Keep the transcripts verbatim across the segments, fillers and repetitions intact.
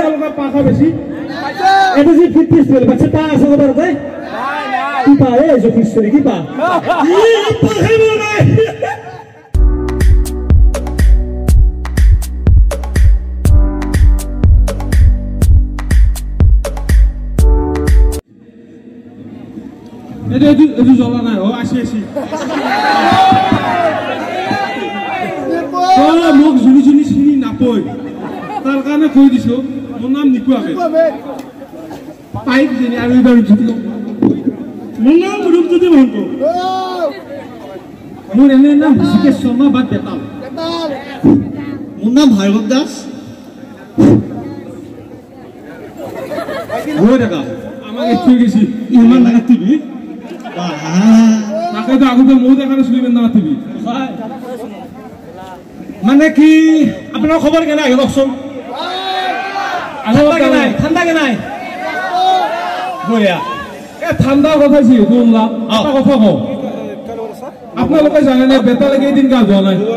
অলগা পাখা বেশি এটা যে ফিটনেস পেল বাচ্চা পা আছে না বারতে কি পা এ যে ফিটনেস কি পা ই পাখাই নাই এটা এটা জ্বলা নাই ও আসি আসি ও মোক জুনি জুনি চিনি নাপই তার কারণে কই দিছো মোর নাম নিকু আবে পাইপ দিনি আর এবার জুতি মোর নাম রূপজ্যোতি মহন্ত মোর এনে নাম ঋষিকেশ শর্মা বা বেতাল মোর নাম ভার্গব দাস ও দেখা আমাকে একটু গেছি ইমান লাগা টিভি তাকে তো আগে তো মৌ দেখানো শুনবেন না টিভি মানে কি আপনার খবর কেন আগে কওকচোন ঠান্ডা কেনাই ঠান্ডা কেনাই বঢ়িয়া এ ঠান্ডা কথা জি শুনলাম এটা কথা কওঁ আপোনালোকে জানে না বেতালে কেইদিন গা ধোৱা নাই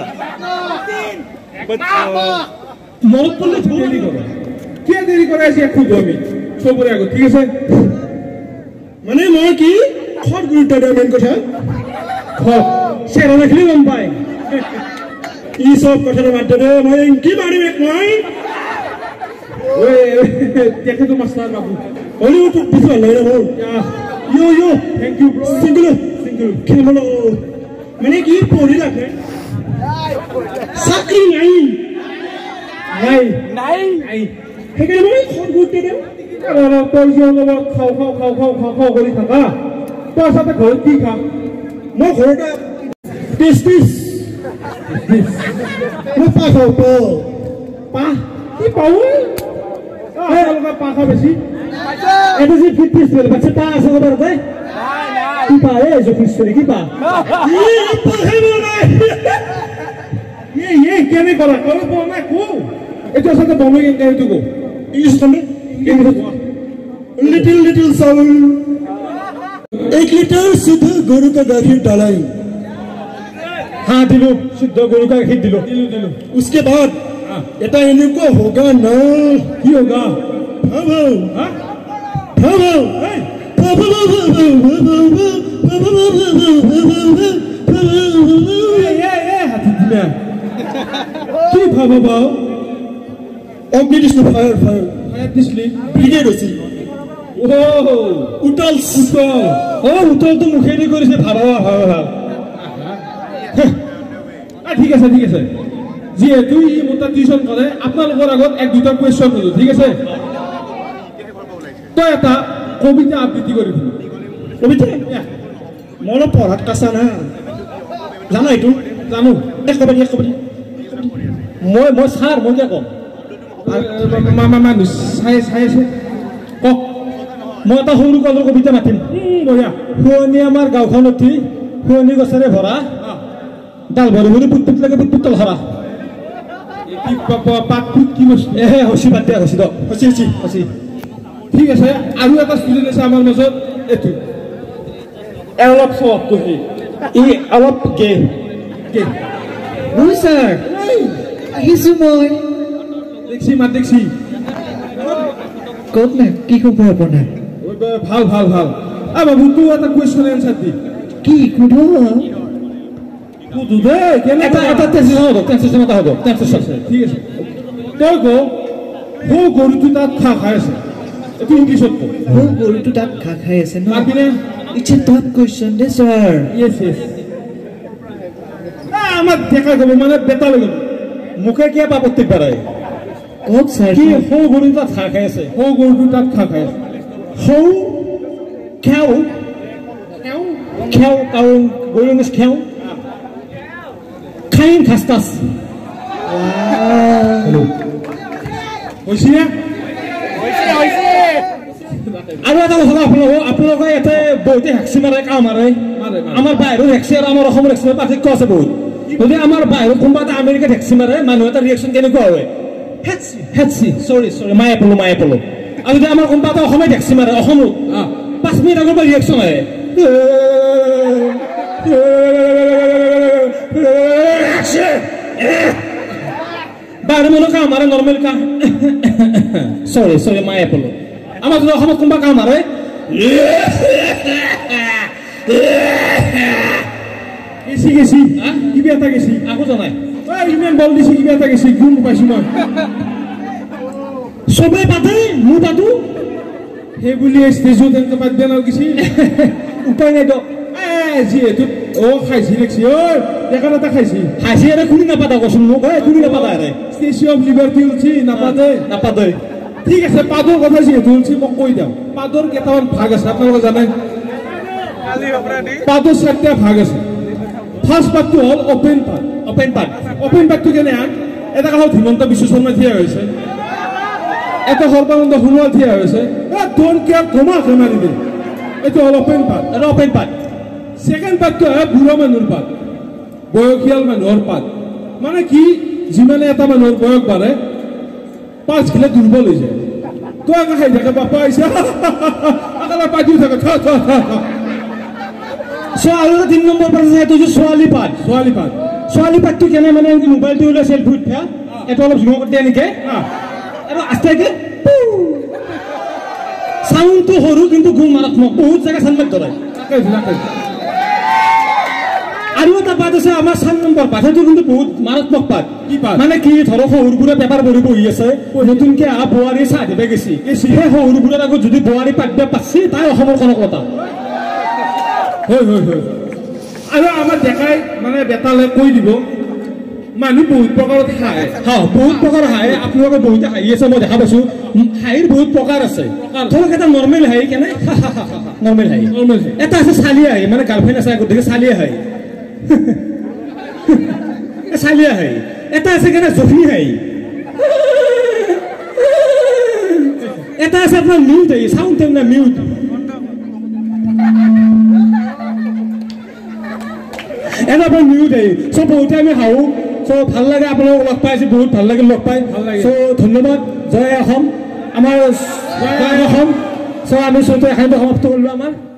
মনত পড়লে দেরি করে কে দেরি করে আছে একটু জমি সবরে আগত ঠিক আছে মানে মই কি খর গুরুত্ব দেয় মেন কথা খর সেরা রাখলে গম পায় ই সব কথার মাধ্যমে মই কি মারিম এক মই ওই দেখে তো মাস্টার বাবু হলিউড কিছু ভালো লাগে না yo yo thank you bro single single কি বলো মানে কি পড়ি লাগে চাকরি নাই নাই নাই নাই সেইকাৰণে মই খৰ গুৰুত্ব দিওঁ তই যে অলপ খাওঁ খাওঁ খাওঁ খাওঁ খাওঁ খাওঁ কৰি থাকা তই আচলতে ঘৰত কি খাম মই ঘৰতে পিছ পিছ মই পাহ খাওঁ পাহ পাহ কি পাওঁ অলগা পাহ খাওঁ বেছি এটা যে ফিটনেছ পেল বাচ্চা পাহ আছে বাৰতে কি পাহ এ যে ফিটনেছ কি পাহ পাহিব নাই এই এই কেনে কৰা কৰিব পোৱা নাই কো এইটো আচলতে বনাই কেনেকৈ এইটো কো ইউজ কৰি लिटिल लिटिल साउल एक लीटर शुद्ध गरु का गाखीर डालाई हाँ दिलो शुद्ध गरु का गाखीर दिलो दिलो दिलो उसके बाद এটা इनको होगा ना ही होगा हाँ भाव हाँ हाँ भाव কি ভাব ভাও অগ্নি দিছলি ফায়ার ফায়ার ফায়ার দিছলি ব্রিগেড হইছি ও উতল উতল ও উতল তো মুখেদি কৰিছে ভাবা ভাবা ভাব আ ঠিক আছে ঠিক আছে যেহেতু ই মোটা টিউশন কৰে আপোনালোকৰ আগত এক দুটা কোৱেশ্চন কৰো ঠিক আছে তো এটা কবিতা আবৃত্তি কৰিম কবিতা মন পঢ়াত কাছা না জানো এইটো জানো এক কবিতা এক কবিতা মই মই স্যার মই কে কম মামা মানুষ চাই চাই আছে কক মই এটা সৰু কালৰ কবিতা মাতিম বঢ়িয়া শুৱনি আমাৰ গাঁওখন অতি শুৱনি গছেৰে ভৰা ডাল ভৰি ভৰি পুত পুত লাগে পুত পুতল ভৰা কি পাত পুত কি বস্তু এহে হসি বাদ দিয়া হসি দ হসি হসি হসি ঠিক আছে আৰু এটা ষ্টুডেণ্ট আছে আমাৰ মাজত এইটো অলপ সব কহি ই অলপ গে গে Oui, sir. আহিছো মই দেখছি মাত দেখছি ক'ত না কি খবৰ আপোনাৰ ভাল ভাল ভাল আ বাবু তুই এটা কোৱেশ্চন এনসার দি কি সুধো সুধো দে কেনে এটা এটা টেনশন হ'ব টেনশন এটা হ'ব টেনশন ঠিক আছে তই গো হো গৰুটো তাত খা খাই আছে এটো ইংলিছত কো হো গৰুটো তাত খা খাই আছে ন পাবিনে ইটস এ টাফ কোৱেশ্চন দে স্যার ইয়েস ইয়েস আমার দেখা গব মানে বেতা লাগল মুখে কি আপত্তি পারায় ক'ত স্যার কি হো গরু তাত খা খাই আছে হো গরু তাত খা খাই আছে হো খাও খাও খাও কাউ গরু মিস খাও খাইন খাস্তাস হ্যালো হইছে না হইছে হইছে আৰু এটা কথা আপোনালোক আপোনালোকে ইয়াতে বহুতে হেক্সি মাৰে কাম মাৰে আমাৰ বাহিৰৰ হেক্সি আৰু আমাৰ অসমৰ হেক্সি পাৰ্থক্য আছে বহুত যদি আমাৰ বাহিৰত কোনোবা এটা আমেৰিকাত হেক্সি মাৰে মানুহ এটা ৰিয়েকশ্যন কেনেকুৱা হয় হেক্সি হেক্সি চৰি চৰি মায়ে পলো মায়ে পলো আৰু যদি আমাৰ কোনোবা এটা অসমত হেক্সি মাৰে অসমত পাঁচ মিনিট আগৰ পৰা ৰিয়েকশ্যন আহে বাৰে মনৰ কাম মাৰে নৰ্মেল কাম চৰি চৰি মাই এপল আমাৰ যদি অসমত কোনোবা কাম মাৰে গেছি গেছি কিবা এটা গেছি আকৌ জনাই ইমান বল দিছি কিবা এটা গেছি গুণ পাইছো মই চবে পাতে মোৰ পাতো সেই বুলি ষ্টেজত এনেকে বাদ দিয়া নাও গেছি উপায় নাই দিয়ক যিহেতু অ খাইছি দেখছি ঐ এখন এটা খাইছি খাইছি আৰু কোনে নাপাতা কচোন মোক ঐ কোনে নাপাতা আৰে ষ্টেচু অফ লিবাৰ্টি উঠি নাপাতে নাপাতে ঠিক আছে পাদৰ কথা যিহেতু উঠি মোক কৈ দিওঁ পাদৰ কেইটামান ভাগ আছে আপোনালোকে জানে পাদৰ চাৰিটা ভাগ আছে ফাৰ্ষ্ট পাৰ্টটো হ'ল open part open part open পাৰ্টটো কেনে এটা কাষত হিমন্ত বিশ্ব শৰ্মা থিয় হৈছে এটা সৰ্বানন্দ সোণোৱাল থিয় হৈছে তোৰ কিয় ধুমাকে মাৰি দে এইটো হ'ল অপেন পাৰ্ট এটা অপেন পাৰ্ট ছেকেণ্ড পাৰ্টটো হয় বুঢ়া মানুহৰ পাত বয়সীয়াল মানুহৰ পাত মানে কি যিমানে এটা মানুহৰ বয়স বাঢ়ে পাঁচ কিলো দুৰ্বল হৈ যায় তো আকৌ খাই থাকে বাপা আহিছে আকৌ পাতিও থাকে থ থ থ আৰু তিনি নম্বৰ পাত আছে এইটো ছোৱালী পাত ছোৱালী পাত ছোৱালী পাতটো কেনে মানে মোবাইলটো ওলাই চেল্ফি উঠা এইটো অলপ জুম কৰি দিয়ে নেকি আৰু আস্তাকে চাউণ্ডটো সৰু কিন্তু গুণ মাৰাত্মক বহুত জেগা চাউণ্ড ধৰে আৰু এটা পাত আছে আমাৰ চাৰি নম্বৰ পাত সেইটো কিন্তু বহুত মাৰাত্মক পাত মানে কি ধৰক সৰুবোৰে পেপাৰ পঢ়ি বহি আছে নতুনকে আহ বোৱাৰী চাহ দিবে গেছি সেই সৰুবোৰৰ আগত যদি বোৱাৰী পাতিব পাৰছি তাই অসমৰ কনকলতা হয় হয় হয় আৰু আমাৰ ডেকাই মানে বেটালে কৈ দিব মানুহ বহুত প্ৰকাৰত হাঁহে হা বহুত প্ৰকাৰ হাঁহে আপোনালোকে বহুতে হাঁহি আছে মই দেখা পাইছো হাঁহিৰ বহুত প্ৰকাৰ আছে ধৰক এটা নৰ্মেল হাঁহি কেনে নৰ্মেল হাঁহি নৰ্মেল এটা আছে চালিয়া হাঁহি মানে গাৰ্লফ্ৰেণ্ড আছে গতিকে চালিয়া হাঁহি চালিয়া হাঁহি এটা আছে কেনে জখনি হাঁহি এটা আছে আপোনাৰ মিউট হাঁহি চাউণ্ড না মিউট এটা আপোনাৰ মিউট হাঁহি চব বহুতে আমি হাঁহো চ' ভাল লাগে আপোনালোকক লগ পাই আছো বহুত ভাল লাগিল লগ পাই চ' ধন্যবাদ জয় অসম আমাৰ জয় অসম চ' আমি চৌতে এখানতে সমাপ্ত কৰিলোঁ আমাৰ